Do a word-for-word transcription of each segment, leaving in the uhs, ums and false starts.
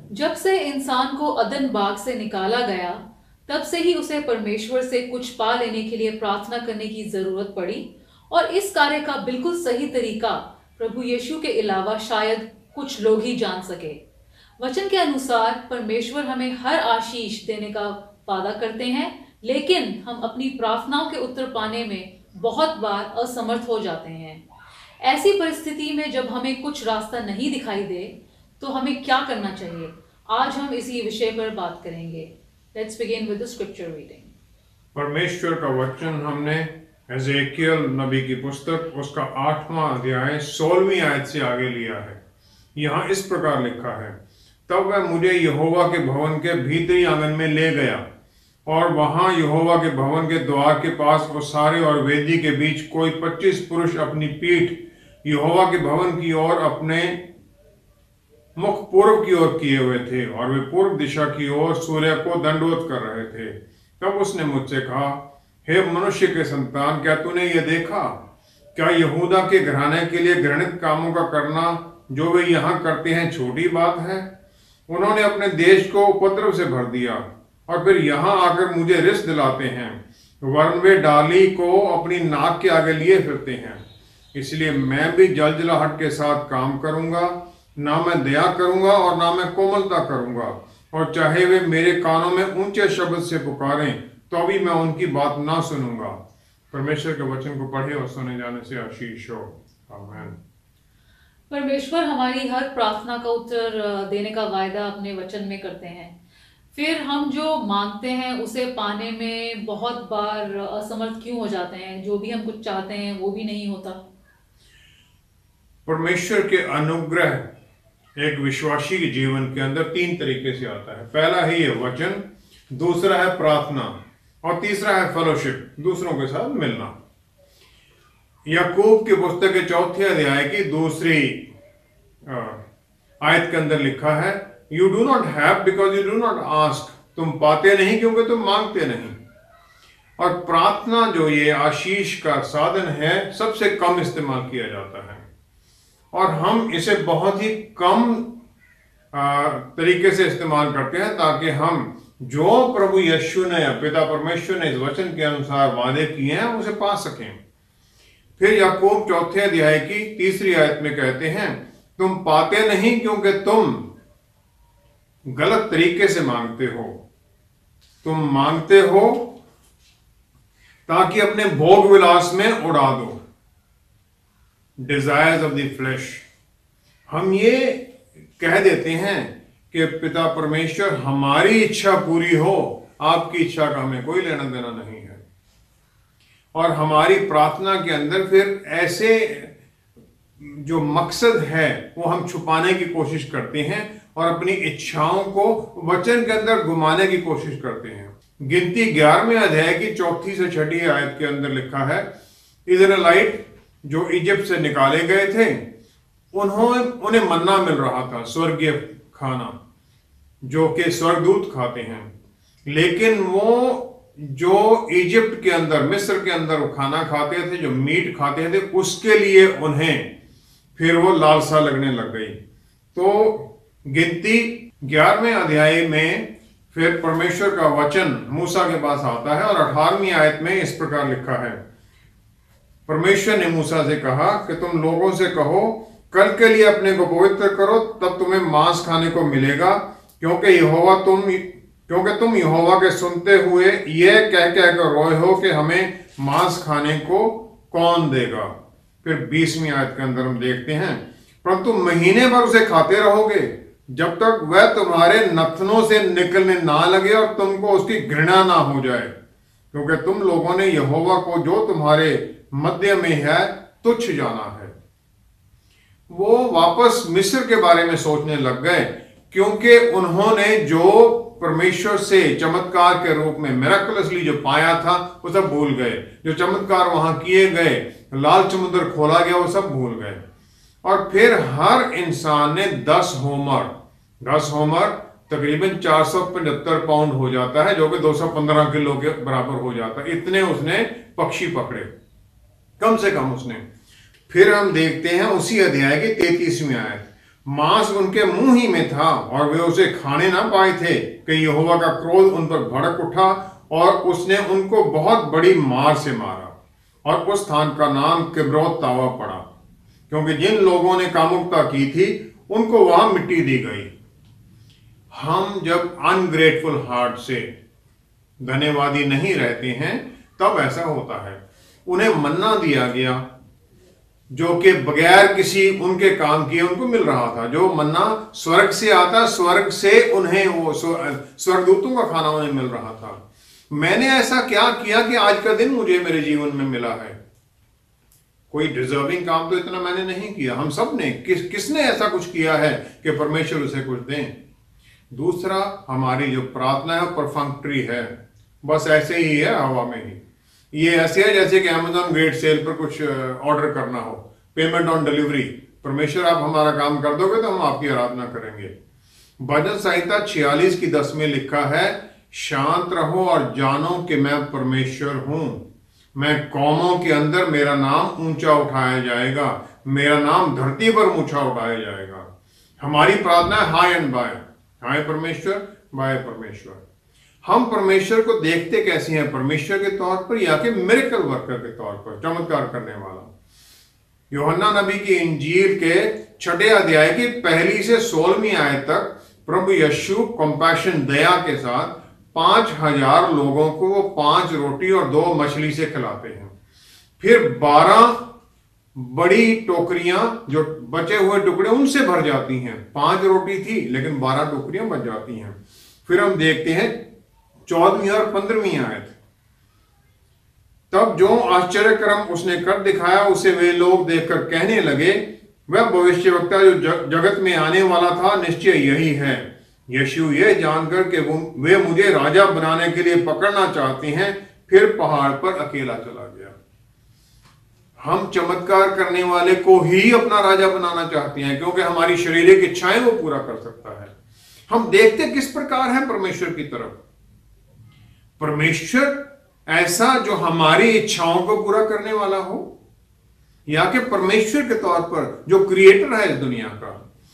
जब से इंसान को अदन बाग से निकाला गया, तब से ही उसे परमेश्वर से कुछ पा लेने के लिए प्रार्थना करने की जरूरत पड़ी, और इस कार्य का बिल्कुल सही तरीका प्रभु यीशु के अलावा शायद कुछ लोग ही जान सके। वचन के अनुसार परमेश्वर हमें हर आशीष देने का वादा करते हैं, लेकिन हम अपनी प्रार्थनाओं के उत्तर पाने में बहुत बार असमर्थ हो जाते हैं। ऐसी परिस्थिति में जब हमें कुछ रास्ता नहीं दिखाई दे, तो हमें क्या करना चाहिए? आज हम इसी विषय पर बात करेंगे। Let's begin with the scripture reading. परमेश्वर का वचन हमने एजेकियल नबी की पुस्तक उसका आठवां अध्याय सोलहवीं आयत से आगे लिया है। यहाँ इस प्रकार लिखा है, तब वह मुझे यहोवा के भवन के भीतरी आंगन में ले गया, और वहां यहोवा के भवन के द्वार के पास ओसारे और वेदी के बीच कोई पच्चीस पुरुष अपनी पीठ यहोवा के भवन की ओर अपने मुख पूर्व की ओर किए हुए थे, और वे पूर्व दिशा की ओर सूर्य को दंडवत कर रहे थे। तब उसने मुझसे कहा, हे मनुष्य के संतान, क्या तूने ये देखा? क्या यहूदा के घराने के लिए घृणित कामों का करना जो वे यहाँ करते हैं छोटी बात है? उन्होंने अपने देश को उपद्रव से भर दिया, और फिर यहाँ आकर मुझे रिस दिलाते हैं, वरन वे डाली को अपनी नाक के आगे लिए फिरते हैं। इसलिए मैं भी जलजलाहट के साथ काम करूंगा, ना मैं दया करूंगा और ना मैं कोमलता करूंगा, और चाहे वे मेरे कानों में ऊंचे शब्द से पुकारें, तो भी मैं उनकी बात ना सुनूंगा। परमेश्वर के वचन को पढ़े और सुने जाने से आशीष हो। आमीन। परमेश्वर हमारी हर प्रार्थना का उत्तर देने का वायदा अपने वचन में करते हैं, फिर हम जो मांगते हैं उसे पाने में बहुत बार असमर्थ क्यों हो जाते हैं? जो भी हम कुछ चाहते हैं वो भी नहीं होता। परमेश्वर के अनुग्रह एक विश्वासी के जीवन के अंदर तीन तरीके से आता है। पहला है ये वचन, दूसरा है प्रार्थना, और तीसरा है फेलोशिप, दूसरों के साथ मिलना। याकूब की पुस्तक के चौथे अध्याय की दूसरी आयत के अंदर लिखा है, you do not have because you do not ask. तुम पाते नहीं क्योंकि तुम मांगते नहीं। और प्रार्थना जो ये आशीष का साधन है, सबसे कम इस्तेमाल किया जाता है, और हम इसे बहुत ही कम तरीके से इस्तेमाल करते हैं, ताकि हम जो प्रभु यीशु ने, पिता परमेश्वर ने इस वचन के अनुसार वादे किए हैं उसे पा सकें। फिर याकूब चौथे अध्याय की तीसरी आयत में कहते हैं, तुम पाते नहीं क्योंकि तुम गलत तरीके से मांगते हो। तुम मांगते हो ताकि अपने भोग विलास में उड़ा दो, डिजायर्स ऑफ द फ्लैश। हम ये कह देते हैं कि पिता परमेश्वर हमारी इच्छा पूरी हो, आपकी इच्छा का हमें कोई लेना देना नहीं है। और हमारी प्रार्थना के अंदर फिर ऐसे जो मकसद है वो हम छुपाने की कोशिश करते हैं, और अपनी इच्छाओं को वचन के अंदर घुमाने की कोशिश करते हैं। गिनती ग्यारहवें अध्याय की चौथी से छठी आयत के अंदर लिखा है, इजराइलाइट जो इजिप्ट से निकाले गए थे, उन्होंने उन्हें मन्ना मिल रहा था, स्वर्गीय खाना जो कि स्वर्गदूत खाते हैं। लेकिन वो जो इजिप्ट के अंदर, मिस्र के अंदर वो खाना खाते थे, जो मीट खाते थे, उसके लिए उन्हें फिर वो लालसा लगने लग गई। तो गिनती ग्यारहवें अध्याय में फिर परमेश्वर का वचन मूसा के पास आता है, और अठारहवीं आयत में इस प्रकार लिखा है, परमेश्वर ने मूसा से कहा कि तुम लोगों से कहो, कल के लिए अपने को पवित्र करो, तब तुम्हें मांस खाने को मिलेगा, क्योंकि यहोवा तुम क्योंकि तुम यहोवा के सुनते हुए यह कह कह कर रोए हो कि हमें मांस खाने को कौन देगा। फिर बीसवीं आयत के अंदर हम देखते हैं, परंतु महीने भर उसे खाते रहोगे जब तक वह तुम्हारे नथनों से निकलने ना लगे और तुमको उसकी घृणा ना हो जाए, क्योंकि तुम लोगों ने यहोवा को जो तुम्हारे मध्य में है तुच्छ जाना है। वो वापस मिस्र के बारे में सोचने लग गए, क्योंकि उन्होंने जो परमेश्वर से चमत्कार के रूप में मिराकुलसली जो पाया था वो सब भूल गए। जो चमत्कार वहां किए गए, लाल समुद्र खोला गया, वो सब भूल गए। और फिर हर इंसान ने दस होमर दस होमर तकरीबन चार सौ पचहत्तर पाउंड हो जाता है, जो कि दो सौ पंद्रह किलो के बराबर हो जाता है। इतने उसने पक्षी पकड़े, कम से कम उसने। फिर हम देखते हैं उसी अध्याय की तैंतीसवीं आयत, मांस उनके मुंह ही में था और वे उसे खाने ना पाए थे कि यहोवा का क्रोध उन पर भड़क उठा और उसने उनको बहुत बड़ी मार से मारा और उस स्थान का नाम किब्रोत तावा पड़ा, क्योंकि जिन लोगों ने कामुकता की थी उनको वहां मिट्टी दी गई। हम जब अनग्रेटफुल हार्ट से धन्यवादी नहीं रहते हैं तब ऐसा होता है। उन्हें मन्ना दिया गया जो कि बगैर किसी उनके काम किए उनको मिल रहा था। जो मन्ना स्वर्ग से आता, स्वर्ग से उन्हें वो स्वर्गदूतों का खाना उन्हें मिल रहा था। मैंने ऐसा क्या किया कि आज का दिन मुझे मेरे जीवन में मिला है? कोई डिजर्विंग काम तो इतना मैंने नहीं किया। हम सब ने किस किसने ऐसा कुछ किया है कि परमेश्वर उसे कुछ दें? दूसरा, हमारी जो प्रार्थना है परफंक्ट्री है, बस ऐसे ही है, हवा में ही। ये ऐसे है जैसे कि अमेज़न ग्रेट सेल पर कुछ ऑर्डर करना हो, पेमेंट ऑन डिलीवरी। परमेश्वर आप हमारा काम कर दोगे तो हम आपकी आराधना करेंगे। भजन संहिता छियालीस की दस में लिखा है, शांत रहो और जानो कि मैं परमेश्वर हूं, मैं कौमों के अंदर मेरा नाम ऊंचा उठाया जाएगा, मेरा नाम धरती पर ऊंचा उठाया जाएगा। हमारी प्रार्थना है हाय एंड बाय, हाय परमेश्वर, बाय परमेश्वर। हम परमेश्वर को देखते कैसे हैं? परमेश्वर के तौर पर या कि मिरेकल वर्कर के तौर पर, चमत्कार करने वाला। यूहन्ना नबी की इंजील के छठे अध्याय की पहली से सोलहवीं आयत तक प्रभु यीशु कंपैशन, दया के साथ पांच हजार लोगों को वो पांच रोटी और दो मछली से खिलाते हैं। फिर बारह बड़ी टोकरियां जो बचे हुए टुकड़े उनसे भर जाती हैं। पांच रोटी थी लेकिन बारह टोकरियां बच जाती हैं। फिर हम देखते हैं चौदहवीं और पंद्रहवीं आयत, तब जो आश्चर्य कर्म उसने कर दिखाया उसे वे लोग देखकर कहने लगे, वह भविष्यवक्ता जो जगत में आने वाला था निश्चय यही है। यीशु ये जानकर कि वो वे मुझे राजा बनाने के लिए पकड़ना चाहते हैं, फिर पहाड़ पर अकेला चला गया। हम चमत्कार करने वाले को ही अपना राजा बनाना चाहते हैं क्योंकि हमारी शारीरिक इच्छाएं वो पूरा कर सकता है। हम देखते किस प्रकार है परमेश्वर की तरफ। परमेश्वर ऐसा जो हमारी इच्छाओं को पूरा करने वाला हो, या कि परमेश्वर के तौर पर जो क्रिएटर है इस दुनिया का।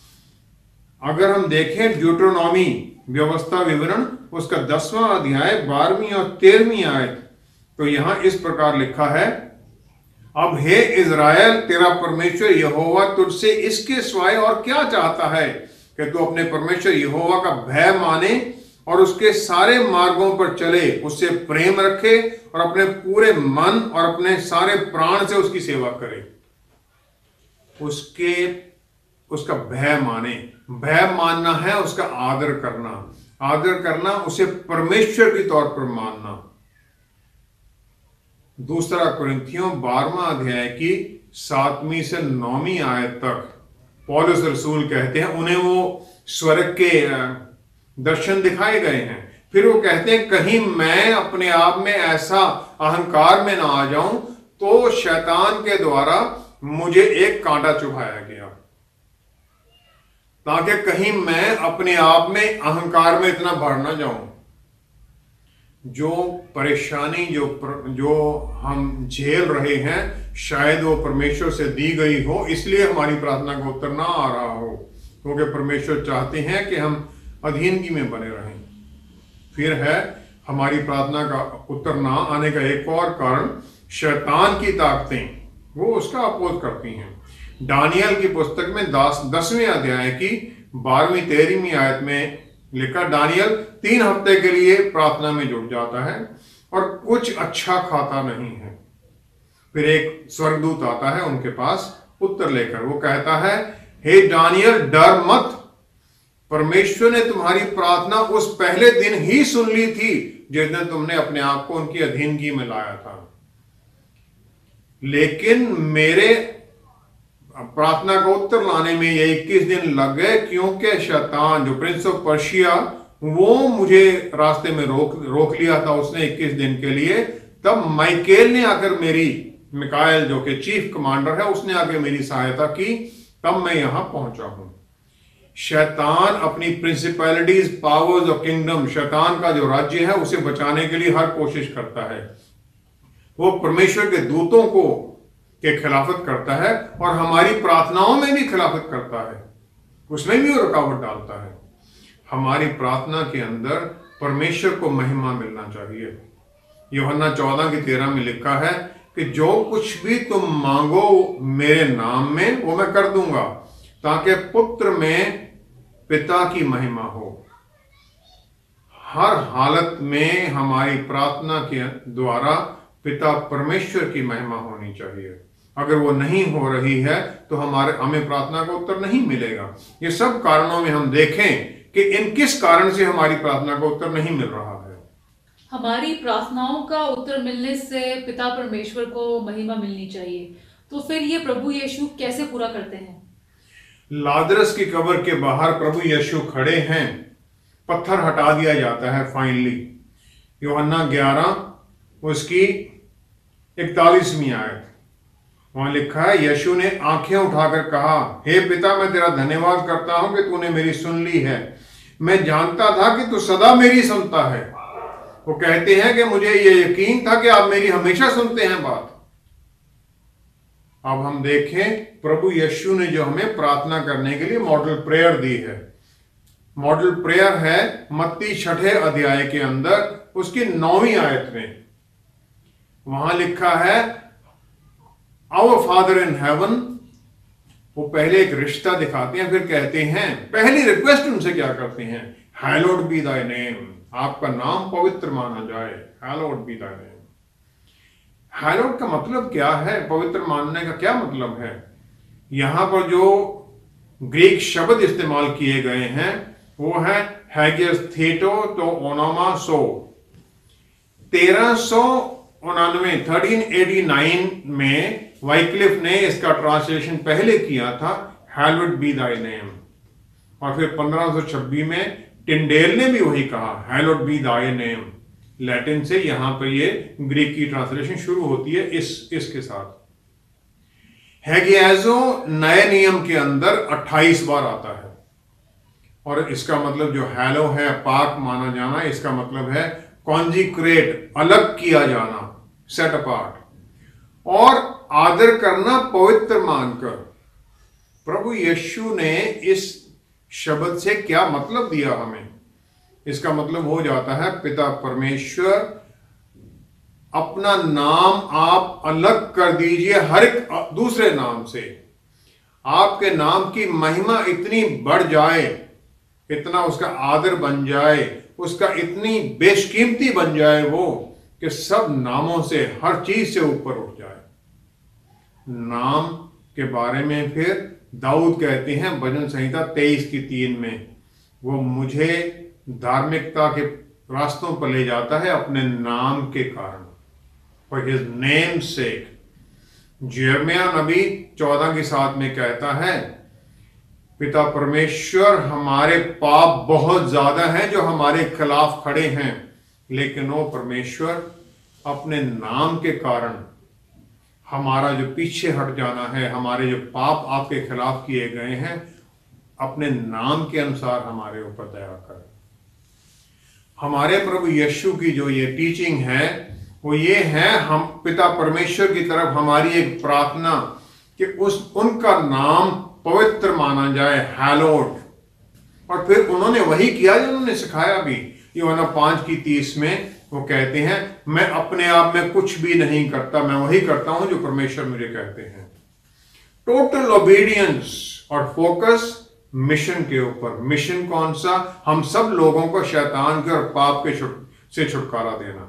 अगर हम देखें ड्यूटरोनॉमी व्यवस्था विवरण, उसका दसवां अध्याय बारहवीं और तेरहवीं आयत, तो यहां इस प्रकार लिखा है, अब हे इज़राइल, तेरा परमेश्वर यहोवा तुझसे इसके सिवाय और क्या चाहता है कि तू अपने परमेश्वर यहोवा का भय माने और उसके सारे मार्गों पर चले, उससे प्रेम रखे और अपने पूरे मन और अपने सारे प्राण से उसकी सेवा करे। उसके उसका भय माने, भय मानना है उसका आदर करना, आदर करना उसे परमेश्वर के तौर पर मानना। दूसरा कुरिन्थियों बारहवां अध्याय की सातवीं से नौवीं आयत तक पौलुस रसूल कहते हैं, उन्हें वो स्वर्ग के दर्शन दिखाए गए हैं। फिर वो कहते हैं, कहीं मैं अपने आप में ऐसा अहंकार में ना आ जाऊं तो शैतान के द्वारा मुझे एक कांटा चुभाया गया, ताकि कहीं मैं अपने आप में अहंकार में इतना भर ना जाऊं। जो परेशानी जो जो हम झेल रहे हैं, शायद वो परमेश्वर से दी गई हो, इसलिए हमारी प्रार्थना का उत्तर ना आ रहा हो, क्योंकि परमेश्वर चाहते हैं कि हम अधीनगी में बने रहें। फिर है हमारी प्रार्थना का उत्तर ना आने का एक और कारण, शैतान की ताकतें, वो उसका अपोज करती हैं। दानियल की पुस्तक में दस दसवें अध्याय की बारहवीं तेरहवीं आयत में लिखा, दानियल तीन हफ्ते के लिए प्रार्थना में जुट जाता है और कुछ अच्छा खाता नहीं है। फिर एक स्वर्गदूत आता है उनके पास उत्तर लेकर, वो कहता है, हे दानियल, डर मत, परमेश्वर ने तुम्हारी प्रार्थना उस पहले दिन ही सुन ली थी जिस दिन तुमने अपने आप को उनकी अधीनगी में लाया था। लेकिन मेरे प्रार्थना का उत्तर लाने में ये इक्कीस दिन लग गए, क्योंकि शैतान जो प्रिंस ऑफ पर्शिया, वो मुझे रास्ते में रोक रोक लिया था उसने इक्कीस दिन के लिए। तब माइकेल ने आकर मेरी, मिकाएल जो कि चीफ कमांडर है, उसने आकर मेरी सहायता की, तब मैं यहां पहुंचा हूं। शैतान अपनी प्रिंसिपैलिटीज, पावर्स और किंगडम, शैतान का जो राज्य है उसे बचाने के लिए हर कोशिश करता है। वो परमेश्वर के दूतों को के खिलाफत करता है और हमारी प्रार्थनाओं में भी खिलाफत करता है। उसमें भी वो रुकावट डालता है। हमारी प्रार्थना के अंदर परमेश्वर को महिमा मिलना चाहिए। यूहन्ना चौदह की तेरह में लिखा है कि जो कुछ भी तुम मांगो मेरे नाम में वो मैं कर दूंगा, ताकि पुत्र में पिता की महिमा हो। हर हालत में हमारी प्रार्थना के द्वारा पिता परमेश्वर की महिमा होनी चाहिए। अगर वो नहीं हो रही है तो हमारे हमें प्रार्थना का उत्तर नहीं मिलेगा। ये सब कारणों में हम देखें कि इन किस कारण से हमारी प्रार्थना का उत्तर नहीं मिल रहा है। हमारी प्रार्थनाओं का उत्तर मिलने से पिता परमेश्वर को महिमा मिलनी चाहिए, तो फिर ये प्रभु यीशु कैसे पूरा करते हैं? लाजरस की कब्र के बाहर प्रभु यीशु खड़े हैं, पत्थर हटा दिया जाता है फाइनली। यूहन्ना ग्यारह उसकी इकतालीसवीं आयत, वहां लिखा है, यीशु ने आंखें उठाकर कहा, हे पिता, मैं तेरा धन्यवाद करता हूं कि तूने मेरी सुन ली है। मैं जानता था कि तू सदा मेरी सुनता है। वो कहते हैं कि मुझे ये यकीन था कि आप मेरी हमेशा सुनते हैं बात। अब हम देखें प्रभु यीशु ने जो हमें प्रार्थना करने के लिए मॉडल प्रेयर दी है। मॉडल प्रेयर है मत्ती छठे अध्याय के अंदर उसकी नौवीं आयत में। वहां लिखा है, आवर फादर इन हेवन। वो पहले एक रिश्ता दिखाते हैं, फिर कहते हैं, पहली रिक्वेस्ट उनसे क्या करते हैं, हैलोड बी दाई नेम, आपका नाम पवित्र माना जाए। Hallowed be thy name. Hallowed का मतलब क्या है, पवित्र मानने का क्या मतलब है? यहां पर जो ग्रीक शब्द इस्तेमाल किए गए हैं वो है हैगियस थेटो तो ओनोमा सो। तेरह सौ उनानवे थर्टीन एटी नाइन में वाइक्लिफ ने इसका ट्रांसलेशन पहले किया था, हैलोड बी दाई नेम, और फिर पंद्रह सौ छब्बीस में टिंडेल ने भी वही कहा, hallowed be thy name. Latin से यहां पर ये ग्रीक की ट्रांसलेशन शुरू होती है इस इसके साथ। हैगियाजो नए नियम के अंदर अट्ठाईस बार आता है, और इसका मतलब जो हैलो है पाक माना जाना, इसका मतलब है कॉन्जिक्रेट, अलग किया जाना, सेट अपार्ट, और आदर करना, पवित्र मानकर। प्रभु यीशु ने इस शब्द से क्या मतलब दिया हमें? इसका मतलब हो जाता है पिता परमेश्वर, अपना नाम आप अलग कर दीजिए हर एक दूसरे नाम से। आपके नाम की महिमा इतनी बढ़ जाए, इतना उसका आदर बन जाए, उसका इतनी बेशकीमती बन जाए वो, कि सब नामों से, हर चीज से ऊपर उठ जाए। नाम के बारे में फिर दाऊद कहते हैं भजन संहिता तेईस की तीन में, वो मुझे धार्मिकता के रास्तों पर ले जाता है अपने नाम के कारण, फॉर हिज नेम सेक। यिर्मयाह नबी चौदह की सात में कहता है, पिता परमेश्वर, हमारे पाप बहुत ज्यादा हैं जो हमारे खिलाफ खड़े हैं, लेकिन वो परमेश्वर अपने नाम के कारण हमारा जो पीछे हट जाना है, हमारे जो पाप आपके खिलाफ किए गए हैं, अपने नाम के अनुसार हमारे ऊपर दया कर। हमारे प्रभु यीशु की जो ये टीचिंग है वो ये है, हम पिता परमेश्वर की तरफ हमारी एक प्रार्थना कि उस उनका नाम पवित्र माना जाए, हैलोड। और फिर उन्होंने वही किया जो उन्होंने सिखाया भी। यूहन्ना पांच की तीस में वो कहते हैं, मैं अपने आप में कुछ भी नहीं करता, मैं वही करता हूं जो परमेश्वर मुझे कहते हैं। टोटल ओबीडियंस और फोकस मिशन के ऊपर। मिशन कौन सा? हम सब लोगों को शैतान के और पाप के से छुटकारा देना।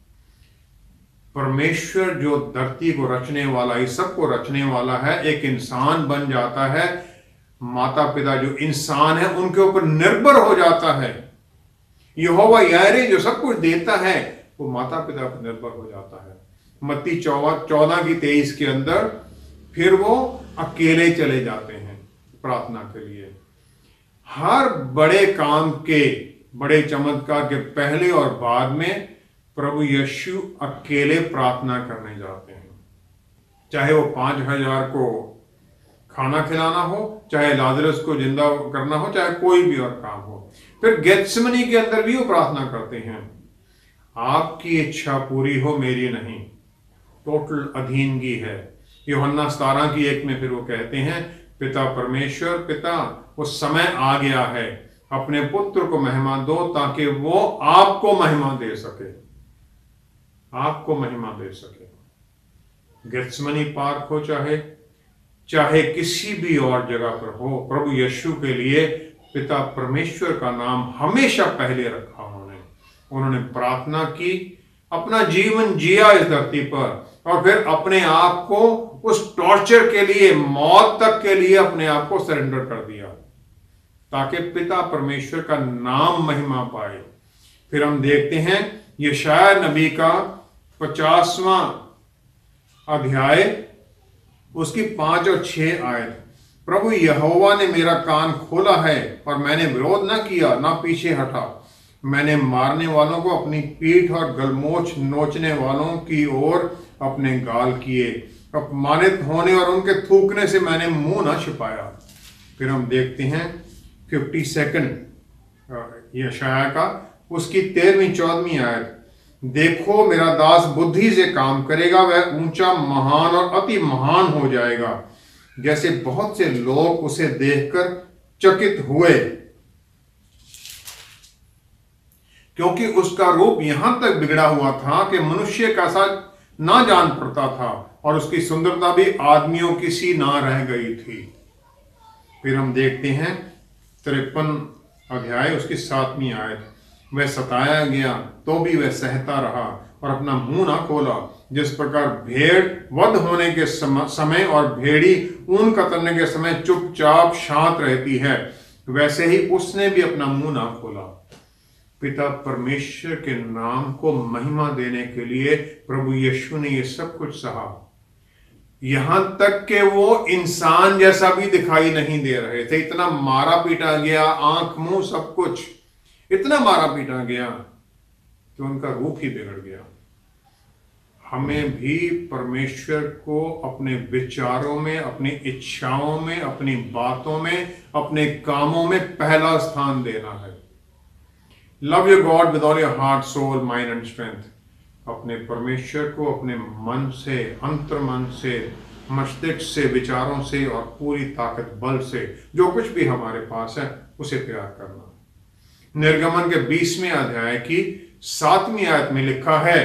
परमेश्वर जो धरती को रचने वाला, इस सब को रचने वाला है, एक इंसान बन जाता है। माता पिता जो इंसान है उनके ऊपर निर्भर हो जाता है। यहोवा यारे जो सब कुछ देता है वो माता पिता पर निर्भर हो जाता है। मत्ती चौदह की तेईस के अंदर फिर वो अकेले चले जाते हैं प्रार्थना के लिए। हर बड़े काम के, बड़े चमत्कार के पहले और बाद में प्रभु यीशु अकेले प्रार्थना करने जाते हैं। चाहे वो पांच हजार को खाना खिलाना हो, चाहे लाजरस को जिंदा करना हो, चाहे कोई भी और काम हो। फिर गेत्सेमनी के अंदर भी वो प्रार्थना करते हैं, आपकी इच्छा पूरी हो, मेरी नहीं। टोटल अधीनगी है। यूहन्ना सतारह की एक में फिर वो कहते हैं, पिता परमेश्वर, पिता वो समय आ गया है, अपने पुत्र को महिमा दो ताकि वो आपको महिमा दे सके, आपको महिमा दे सके। गेत्सेमनी पार्क हो चाहे चाहे किसी भी और जगह पर हो, प्रभु यीशु के लिए पिता परमेश्वर का नाम हमेशा पहले रखा। उन्होंने उन्होंने प्रार्थना की, अपना जीवन जिया इस धरती पर, और फिर अपने आप को उस टॉर्चर के लिए, मौत तक के लिए अपने आप को सरेंडर कर दिया ताकि पिता परमेश्वर का नाम महिमा पाए। फिर हम देखते हैं यशाया नबी का पचासवां अध्याय, उसकी पांच और छह आयत। प्रभु यहोवा ने मेरा कान खोला है और मैंने विरोध न किया, ना पीछे हटा। मैंने मारने वालों को अपनी पीठ और गलमोछ नोचने वालों की ओर अपने गाल किए। अपमानित होने और उनके थूकने से मैंने मुंह न छिपाया। फिर हम देखते हैं फिफ्टी सेकंड यशाया का, उसकी तेरहवीं चौदहवीं आयत। देखो मेरा दास बुद्धि से काम करेगा, वह ऊंचा, महान और अति महान हो जाएगा, जैसे बहुत से लोग उसे देखकर चकित हुए, क्योंकि उसका रूप यहां तक बिगड़ा हुआ था कि मनुष्य का सा ना जान पड़ता था, और उसकी सुंदरता भी आदमियों की सी ना रह गई थी। फिर हम देखते हैं तिरपन अध्याय, उसकी सातवीं आयत। वह सताया गया तो भी वह सहता रहा और अपना मुंह ना खोला। जिस प्रकार भेड़ वध होने के समय और भेड़ी ऊन कतरने के समय चुपचाप शांत रहती है, वैसे ही उसने भी अपना मुंह ना खोला। पिता परमेश्वर के नाम को महिमा देने के लिए प्रभु यीशु ने ये सब कुछ सहा, यहां तक कि वो इंसान जैसा भी दिखाई नहीं दे रहे थे। इतना मारा पीटा गया, आंख मुंह सब कुछ इतना मारा पीटा गया कि उनका रूप ही बिगड़ गया। हमें भी परमेश्वर को अपने विचारों में, अपनी इच्छाओं में, अपनी बातों में, अपने कामों में पहला स्थान देना है। Love your God with all your heart, soul, mind and strength. अपने परमेश्वर को अपने मन से, अंतर्मन से, मस्तिष्क से, विचारों से और पूरी ताकत बल से, जो कुछ भी हमारे पास है उसे प्यार करना। निर्गमन के बीसवें अध्याय की सातवीं आयत में लिखा है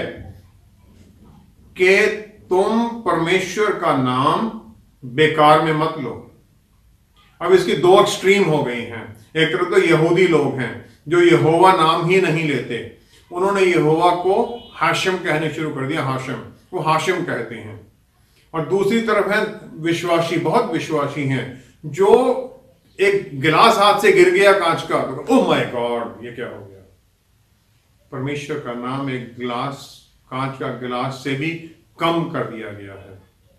कि तुम परमेश्वर का नाम बेकार में मत लो। अब इसकी दो एक्सट्रीम हो गई हैं। एक तरफ तो यहूदी लोग हैं जो यहोवा नाम ही नहीं लेते, उन्होंने यहोवा को हाशिम कहने शुरू कर दिया, हाशिम, वो हाशिम कहते हैं। और दूसरी तरफ है विश्वासी, बहुत विश्वासी हैं, जो एक गिलास हाथ से गिर गया कांच का, तो ओह माय गॉड ये क्या हो गया। परमेश्वर का नाम एक गिलास, कांच का गिलास से भी कम कर दिया गया है।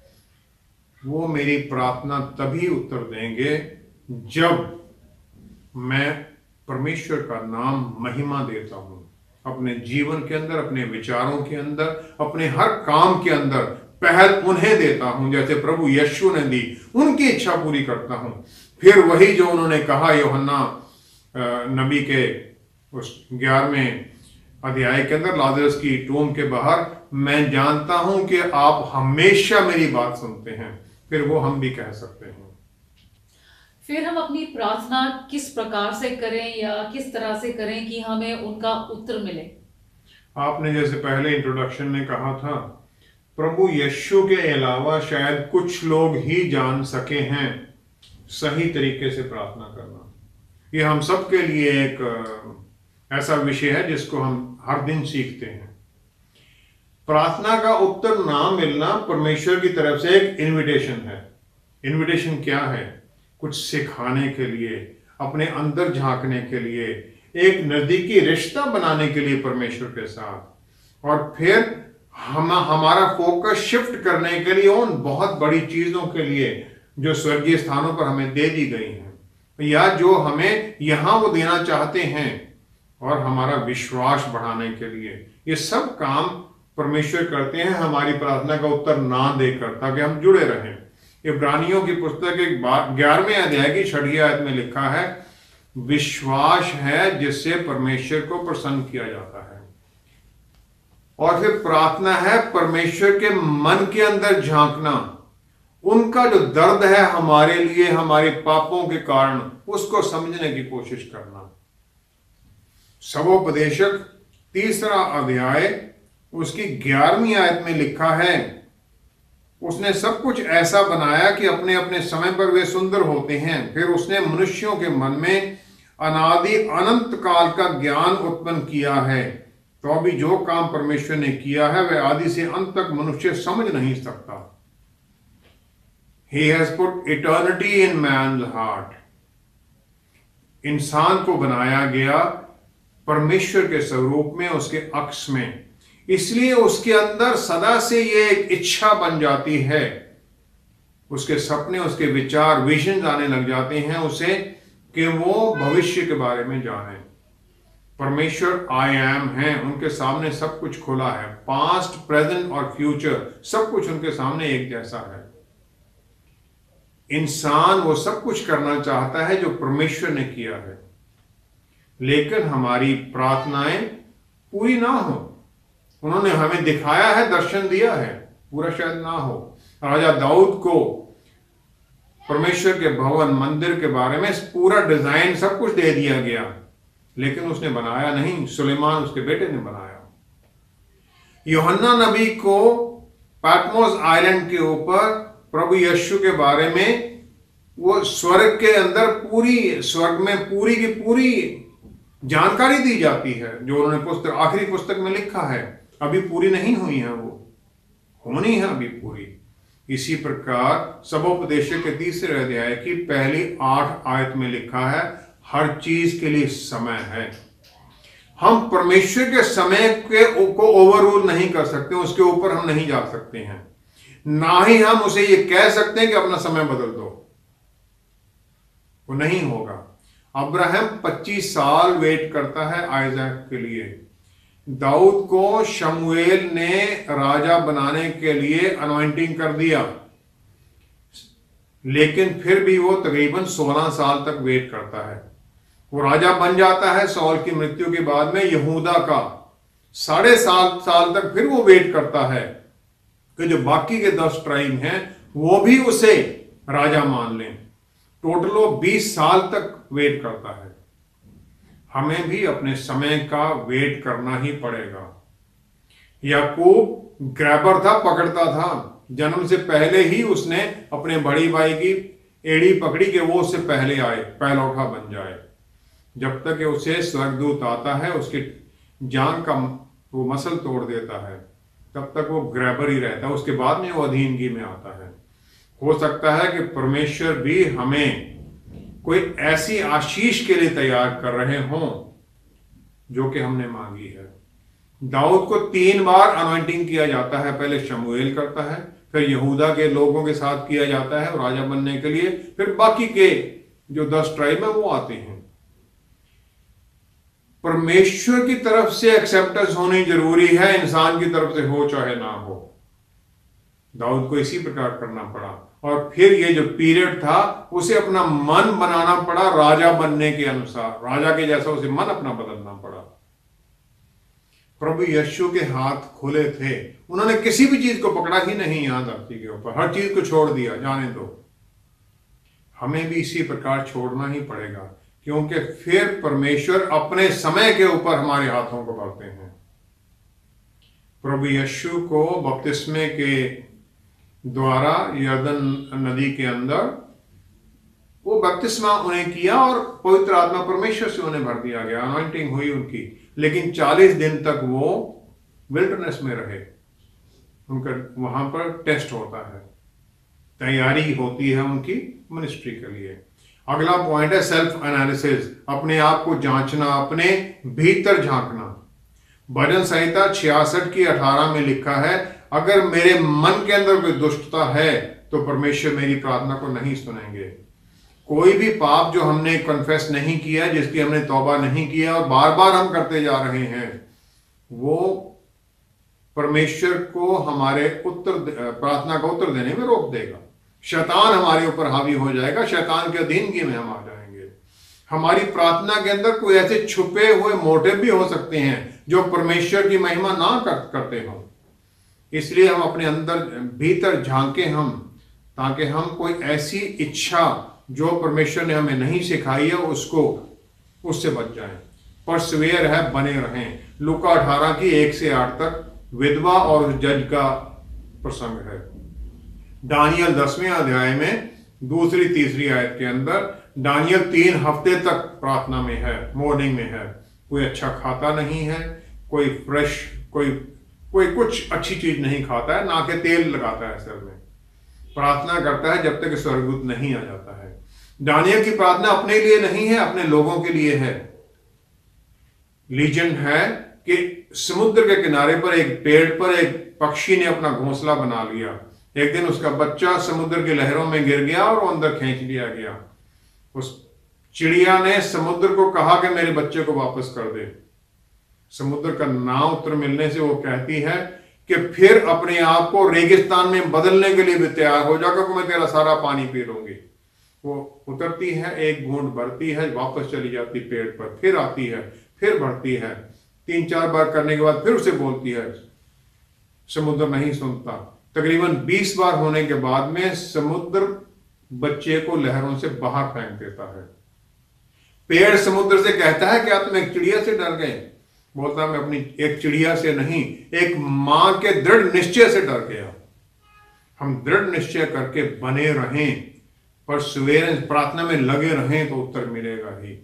वो मेरी प्रार्थना तभी उत्तर देंगे जब मैं परमेश्वर का नाम महिमा देता हूं, अपने जीवन के अंदर, अपने विचारों के अंदर, अपने हर काम के अंदर पहल उन्हें देता हूं जैसे प्रभु यीशु ने दी, उनकी इच्छा पूरी करता हूं। फिर वही जो उन्होंने कहा यूहन्ना नबी के उस ग्यारहवें अध्याय के अंदर लाजरस की टूम के बाहर, मैं जानता हूं कि आप हमेशा मेरी बात सुनते हैं, फिर वो हम भी कह सकते हैं। फिर हम अपनी प्रार्थना किस प्रकार से करें या किस तरह से करें कि हमें उनका उत्तर मिले। आपने जैसे पहले इंट्रोडक्शन में कहा था, प्रभु यीशु के अलावा शायद कुछ लोग ही जान सके हैं सही तरीके से प्रार्थना करना। ये हम सब के लिए एक ऐसा विषय है जिसको हम हर दिन सीखते हैं। प्रार्थना का उत्तर ना मिलना परमेश्वर की तरफ से एक इनविटेशन है। इनविटेशन क्या है? कुछ सिखाने के लिए, अपने अंदर झांकने के लिए, एक नजदीकी रिश्ता बनाने के लिए परमेश्वर के साथ, और फिर हम हमारा फोकस शिफ्ट करने के लिए उन बहुत बड़ी चीजों के लिए जो स्वर्गीय स्थानों पर हमें दे दी गई हैं, या जो हमें यहां वो देना चाहते हैं, और हमारा विश्वास बढ़ाने के लिए। ये सब काम परमेश्वर करते हैं हमारी प्रार्थना का उत्तर ना देकर, ताकि हम जुड़े रहें। इब्रानियों की पुस्तक एक ग्यारहवें अध्याय की छठी आयत में लिखा है, विश्वास है जिससे परमेश्वर को प्रसन्न किया जाता है। और फिर प्रार्थना है परमेश्वर के मन के अंदर झांकना, उनका जो दर्द है हमारे लिए, हमारे पापों के कारण, उसको समझने की कोशिश करना। सबोपदेशक तीसरा अध्याय उसकी ग्यारहवीं आयत में लिखा है, उसने सब कुछ ऐसा बनाया कि अपने अपने समय पर वे सुंदर होते हैं। फिर उसने मनुष्यों के मन में अनादि अनंत काल का ज्ञान उत्पन्न किया है। तो अभी जो काम परमेश्वर ने किया है वह आदि से अंत तक मनुष्य समझ नहीं सकता। He has put eternity in man's heart. इंसान को बनाया गया परमेश्वर के स्वरूप में, उसके अक्स में, इसलिए उसके अंदर सदा से ये एक इच्छा बन जाती है, उसके सपने, उसके विचार, विजन आने लग जाते हैं उसे कि वो भविष्य के बारे में जाने। परमेश्वर आई एम है, उनके सामने सब कुछ खुला है, पास्ट, प्रेजेंट और फ्यूचर सब कुछ उनके सामने एक जैसा है। इंसान वो सब कुछ करना चाहता है जो परमेश्वर ने किया है, लेकिन हमारी प्रार्थनाएं पूरी ना हो। उन्होंने हमें दिखाया है, दर्शन दिया है, पूरा शायद ना हो। राजा दाऊद को परमेश्वर के भवन, मंदिर के बारे में पूरा डिजाइन सब कुछ दे दिया गया, लेकिन उसने बनाया नहीं, सुलेमान उसके बेटे ने बनाया। यूहन्ना नबी को पैटमोस आइलैंड के ऊपर प्रभु यीशु के बारे में वो स्वर्ग के अंदर पूरी, स्वर्ग में पूरी की पूरी जानकारी दी जाती है, जो उन्होंने पुस्तक, आखिरी पुस्तक में लिखा है। अभी पूरी नहीं हुई है, वो होनी है अभी पूरी। इसी प्रकार सबोपदेशक के तीसरे अध्याय की पहली आठ आयत में लिखा है, हर चीज के लिए समय है। हम परमेश्वर के समय के को ओवररूल नहीं कर सकते, उसके ऊपर हम नहीं जा सकते हैं, ना ही हम उसे ये कह सकते हैं कि अपना समय बदल दो, वो नहीं होगा। अब्राहम पच्चीस साल वेट करता है आइजैक के लिए। दाऊद को शमूएल ने राजा बनाने के लिए अनॉइंटिंग कर दिया, लेकिन फिर भी वो तकरीबन सोलह साल तक वेट करता है। वो राजा बन जाता है सौल की मृत्यु के बाद में यहूदा का। साढ़े सात साल तक फिर वो वेट करता है कि जो बाकी के दस ट्राइब हैं वो भी उसे राजा मान लें। टोटल वो बीस साल तक वेट करता है। हमें भी अपने समय का वेट करना ही पड़ेगा। याकूब ग्रैबर था, पकड़ता था, जन्म से पहले ही उसने अपने बड़ी भाई की एड़ी पकड़ी कि वो उससे पहले आए, पहलौठा बन जाए। जब तक कि उसे स्वर्गदूत आता है, उसकी जान का वो मसल तोड़ देता है, तब तक वो ग्रैबर ही रहता है। उसके बाद में वो अधीनगी में आता है। हो सकता है कि परमेश्वर भी हमें कोई ऐसी आशीष के लिए तैयार कर रहे हों जो कि हमने मांगी है। दाऊद को तीन बार अनॉइंटिंग किया जाता है, पहले शमूएल करता है, फिर यहूदा के लोगों के साथ किया जाता है राजा बनने के लिए, फिर बाकी के जो दस ट्राइब है वो आते हैं। परमेश्वर की तरफ से एक्सेप्टेंस होनी जरूरी है, इंसान की तरफ से हो चाहे ना हो। दाऊद को इसी प्रकार करना पड़ा, और फिर ये जो पीरियड था उसे अपना मन बनाना पड़ा राजा बनने के अनुसार, राजा के जैसा उसे मन अपना बदलना पड़ा। प्रभु यीशु के हाथ खुले थे, उन्होंने किसी भी चीज को पकड़ा ही नहीं यहां धरती के ऊपर, हर चीज को छोड़ दिया, जाने दो। हमें भी इसी प्रकार छोड़ना ही पड़ेगा, क्योंकि फिर परमेश्वर अपने समय के ऊपर हमारे हाथों को भरते हैं। प्रभु यीशु को बपतिस्मे के द्वारा यरदन नदी के अंदर वो बपतिस्मा उन्हें किया और पवित्र आत्मा परमेश्वर से उन्हें भर दिया गया, अनॉइंटिंग हुई उनकी। लेकिन चालीस दिन तक वो विल्डरनेस में रहे, उनका वहां पर टेस्ट होता है, तैयारी होती है उनकी मिनिस्ट्री के लिए। अगला पॉइंट है सेल्फ एनालिसिस, अपने आप को जांचना, अपने भीतर झांकना। भजन संहिता छियासठ की अठारह में लिखा है, अगर मेरे मन के अंदर कोई दुष्टता है तो परमेश्वर मेरी प्रार्थना को नहीं सुनेंगे। कोई भी पाप जो हमने कन्फेस नहीं किया, जिसकी हमने तौबा नहीं किया और बार बार हम करते जा रहे हैं, वो परमेश्वर को हमारे उत्तर प्रार्थना का उत्तर देने में रोक देगा। शैतान हमारे ऊपर हावी हो जाएगा, शैतान के अधीनगी में हम आ जाएंगे। हमारी प्रार्थना के अंदर कोई ऐसे छुपे हुए मोटिव भी हो सकते हैं जो परमेश्वर की महिमा ना कर, करते हों। इसलिए हम अपने अंदर भीतर झांके हम ताकि हम कोई ऐसी इच्छा जो परमेश्वर ने हमें नहीं सिखाई है उसको उससे बच जाएं। परसवेयर है, बने रहें। लूका अठारह की एक से आठ तक विधवा और जज का प्रसंग है। दानियल दसवें अध्याय में दूसरी तीसरी आयत के अंदर दानियल तीन हफ्ते तक प्रार्थना में है, मॉर्निंग में है। कोई अच्छा खाता नहीं है, कोई फ्रेश कोई कोई कुछ अच्छी चीज नहीं खाता है, ना के तेल लगाता है सर में। प्रार्थना करता है जब तक स्वर्गदूत नहीं आ जाता है। दानियल की प्रार्थना अपने लिए नहीं है, अपने लोगों के लिए है। लीजेंड है कि समुद्र के किनारे पर एक पेड़ पर एक पक्षी ने अपना घोंसला बना लिया। एक दिन उसका बच्चा समुद्र की लहरों में गिर गया और वो अंदर खींच लिया गया। उस चिड़िया ने समुद्र को कहा कि मेरे बच्चे को वापस कर दे। समुद्र का ना उत्तर मिलने से वो कहती है कि फिर अपने आप को रेगिस्तान में बदलने के लिए भी तैयार हो जा, क्योंकि मैं तेरा सारा पानी पी लूंगी। वो उतरती है, एक घूंट भरती है, वापस चली जाती पेड़ पर, फिर आती है, फिर भरती है। तीन चार बार करने के बाद फिर उसे बोलती है, समुद्र नहीं सुनता। तकरीबन बीस बार होने के बाद में समुद्र बच्चे को लहरों से बाहर फेंक देता है। पेड़ समुद्र से कहता है क्या तुम एक चिड़िया से डर गए? बोलता मैं अपनी एक चिड़िया से नहीं, एक मां के दृढ़ निश्चय से डर गया। हम दृढ़ निश्चय करके बने रहें, पर सवेरे प्रार्थना में लगे रहें तो उत्तर मिलेगा ही।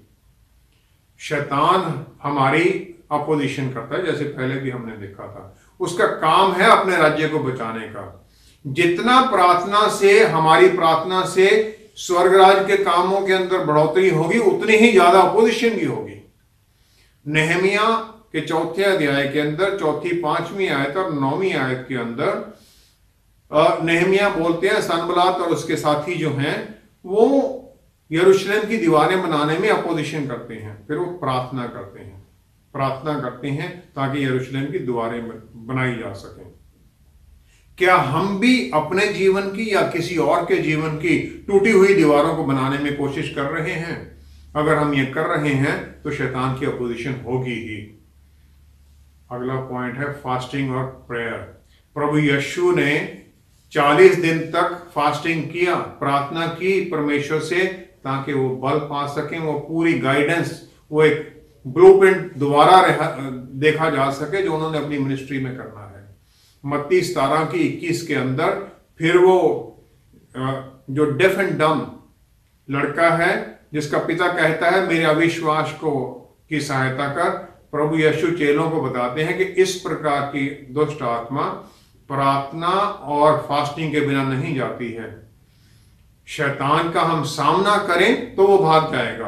शैतान हमारी अपोजिशन करता है, जैसे पहले भी हमने देखा था। उसका काम है अपने राज्य को बचाने का। जितना प्रार्थना से, हमारी प्रार्थना से स्वर्गराज के कामों के अंदर बढ़ोतरी होगी, उतनी ही ज्यादा अपोजिशन भी होगी। नेहमिया के चौथे अध्याय के अंदर चौथी पांचवी आयत और नौवीं आयत के अंदर नेहमिया बोलते हैं सनबलात और उसके साथी जो हैं वो यरूशलेम की दीवारें बनाने में अपोजिशन करते हैं। फिर वो प्रार्थना करते हैं प्रार्थना करते हैं ताकि यरूशलेम की दीवारें बनाई जा सकें। क्या हम भी अपने जीवन की या किसी और के जीवन की टूटी हुई दीवारों को बनाने में कोशिश कर रहे हैं? अगर हम ये कर रहे हैं तो शैतान की अपोजिशन होगी ही। अगला पॉइंट है फास्टिंग और प्रेयर। प्रभु यीशु ने चालीस दिन तक फास्टिंग किया, प्रार्थना की परमेश्वर से ताकि वो बल पा सकें, वो पूरी गाइडेंस, वो एक ब्लूप्रिंट दोबारा देखा जा सके जो उन्होंने अपनी मिनिस्ट्री में करना है। मत्ती सतारह की इक्कीस के अंदर फिर वो जो डेफ एंड डम लड़का है जिसका पिता कहता है मेरे अविश्वास को की सहायता कर, प्रभु यीशु चेलों को बताते हैं कि इस प्रकार की दुष्ट आत्मा प्रार्थना और फास्टिंग के बिना नहीं जाती है। शैतान का हम सामना करें तो वो भाग जाएगा।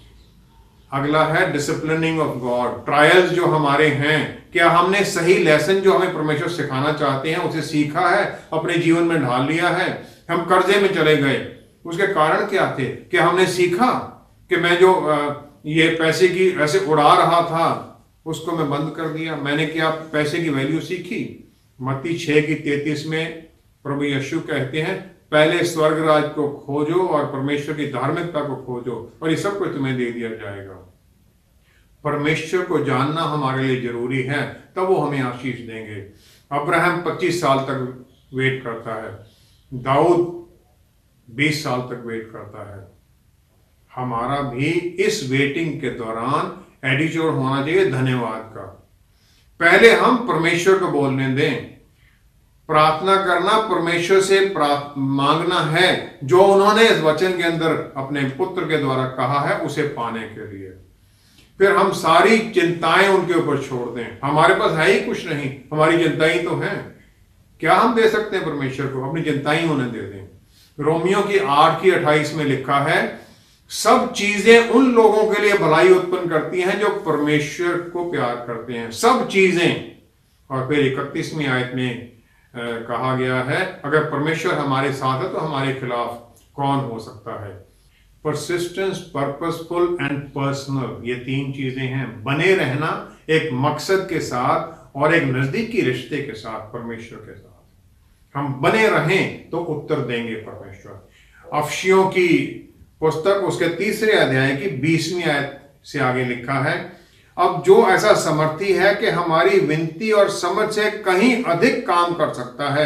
अगला है डिसिप्लिनिंग ऑफ गॉड। ट्रायल्स जो हमारे हैं, क्या हमने सही लेसन जो हमें परमेश्वर सिखाना चाहते हैं उसे सीखा है, अपने जीवन में ढाल लिया है? हम कर्जे में चले गए, उसके कारण क्या थे? क्या हमने सीखा कि मैं जो ये पैसे की ऐसे उड़ा रहा था उसको मैं बंद कर दिया? मैंने क्या पैसे की वैल्यू सीखी? मत्ती छह की तैतीस में प्रभु यीशु कहते हैं पहले स्वर्ग राज को खोजो और परमेश्वर की धार्मिकता को खोजो और ये सब कुछ तुम्हें दे दिया जाएगा। परमेश्वर को जानना हमारे लिए जरूरी है, तब वो हमें आशीष देंगे। अब्राहम पच्चीस साल तक वेट करता है, दाऊद बीस साल तक वेट करता है। हमारा भी इस वेटिंग के दौरान एटीट्यूड होना चाहिए धन्यवाद का। पहले हम परमेश्वर को बोलने दें। प्रार्थना करना परमेश्वर से मांगना है जो उन्होंने इस वचन के अंदर अपने पुत्र के द्वारा कहा है उसे पाने के लिए। फिर हम सारी चिंताएं उनके ऊपर छोड़ दें। हमारे पास है ही कुछ नहीं, हमारी चिंताएं तो हैं। क्या हम दे सकते हैं परमेश्वर को? अपनी चिंताएं उन्हें दे दें। रोमियो की आठ की अट्ठाईस में लिखा है सब चीजें उन लोगों के लिए भलाई उत्पन्न करती हैं जो परमेश्वर को प्यार करते हैं। सब चीजें। और फिर इकतीसवीं आयत में आ, कहा गया है अगर परमेश्वर हमारे साथ है तो हमारे खिलाफ कौन हो सकता है? परसिस्टेंस, पर्पसफुल एंड पर्सनल, ये तीन चीजें हैं। बने रहना एक मकसद के साथ और एक नजदीकी रिश्ते के साथ परमेश्वर के साथ। हम बने रहें तो उत्तर देंगे परमेश्वर। अफशियों की पुस्तक उसके तीसरे अध्याय की बीसवीं आयत से आगे लिखा है अब जो ऐसा समर्थी है कि हमारी विनती और समझ से कहीं अधिक काम कर सकता है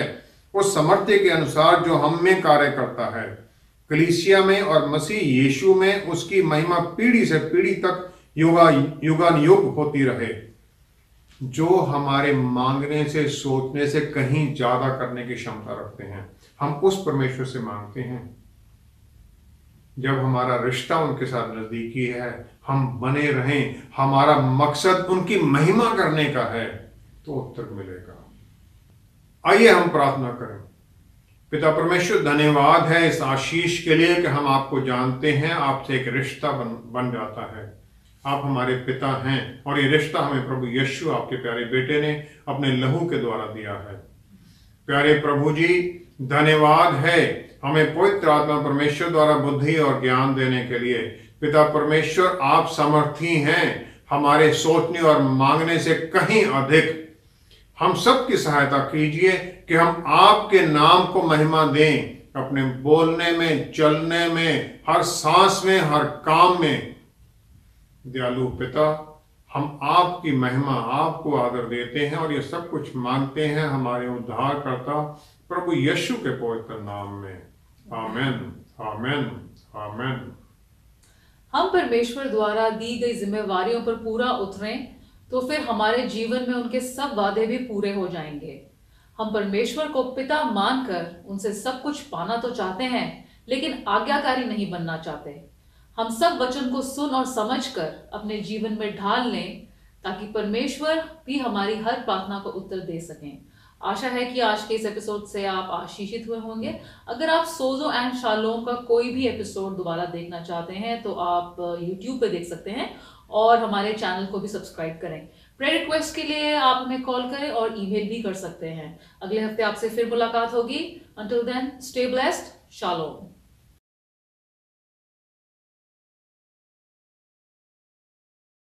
उस सामर्थ्य के अनुसार जो हम में कार्य करता है, कलीसिया में और मसीह यीशु में उसकी महिमा पीढ़ी से पीढ़ी तक युगा युगानुयुग होती रहे। जो हमारे मांगने से, सोचने से कहीं ज्यादा करने की क्षमता रखते हैं, हम उस परमेश्वर से मांगते हैं। जब हमारा रिश्ता उनके साथ नजदीकी है, हम बने रहें, हमारा मकसद उनकी महिमा करने का है, तो उत्तर मिलेगा। आइए हम प्रार्थना करें। पिता परमेश्वर, धन्यवाद है इस आशीष के लिए कि हम आपको जानते हैं, आपसे एक रिश्ता बन बन जाता है। आप हमारे पिता हैं और ये रिश्ता हमें प्रभु यीशु आपके प्यारे बेटे ने अपने लहू के द्वारा दिया है। प्यारे प्रभु जी, धन्यवाद है हमें पवित्र आत्मा परमेश्वर द्वारा बुद्धि और ज्ञान देने के लिए। पिता परमेश्वर, आप समर्थी हैं हमारे सोचने और मांगने से कहीं अधिक। हम सब की सहायता कीजिए कि हम आपके नाम को महिमा दें, अपने बोलने में, चलने में, हर सांस में, हर काम में। दयालु पिता, हम आपकी महिमा, आपको आदर देते हैं और ये सब कुछ मांगते हैं हमारे उद्धारकर्ता प्रभु यीशु के पवित्र नाम में। आमेन, आमेन, आमेन। हम परमेश्वर द्वारा दी गई जिम्मेवारियों पर पूरा उतरें तो फिर हमारे जीवन में उनके सब वादे भी पूरे हो जाएंगे। हम परमेश्वर को पिता मानकर उनसे सब कुछ पाना तो चाहते हैं, लेकिन आज्ञाकारी नहीं बनना चाहते। हम सब वचन को सुन और समझकर अपने जीवन में ढाल लें ताकि परमेश्वर भी हमारी हर प्रार्थना को उत्तर दे सकें। आशा है कि आज के इस एपिसोड से आप आशीषित हुए होंगे। अगर आप सोजो एंड शालोम का कोई भी एपिसोड दोबारा देखना चाहते हैं तो आप यूट्यूब पे देख सकते हैं और हमारे चैनल को भी सब्सक्राइब करें। प्रेयर रिक्वेस्ट के लिए आप हमें कॉल करें और ईमेल भी कर सकते हैं। अगले हफ्ते आपसे फिर मुलाकात होगी। Until then, stay blessed, shalom.